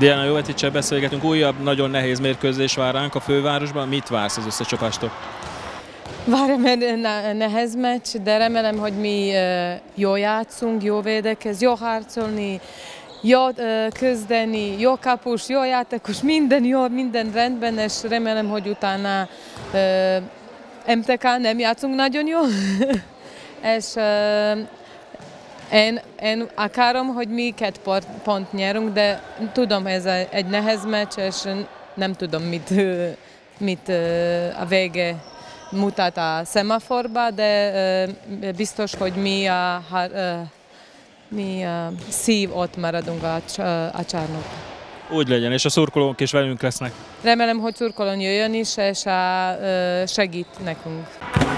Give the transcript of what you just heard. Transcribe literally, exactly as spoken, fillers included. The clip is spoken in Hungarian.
Diana Joveticsel beszélgetünk, újabb nagyon nehéz mérkőzés vár ránk a fővárosban. Mit vársz az összecsapástól? Várom egy nehéz meccs, de remélem, hogy mi jól játszunk, jó védekez, jó harcolni, jó küzdeni, jó kapus, jó játékos, minden jó, minden rendben, és remélem, hogy utána em té ká nem játszunk nagyon jó. És én, én akarom, hogy mi két pont nyerünk, de tudom, ez egy nehéz meccs, és nem tudom, mit, mit a vége mutat a szemaforba, de biztos, hogy mi a, mi a szív ott maradunk a, a csarnokban. Úgy legyen, és a szurkolók is velünk lesznek. Remélem, hogy szurkolón jöjjön is, és segít nekünk.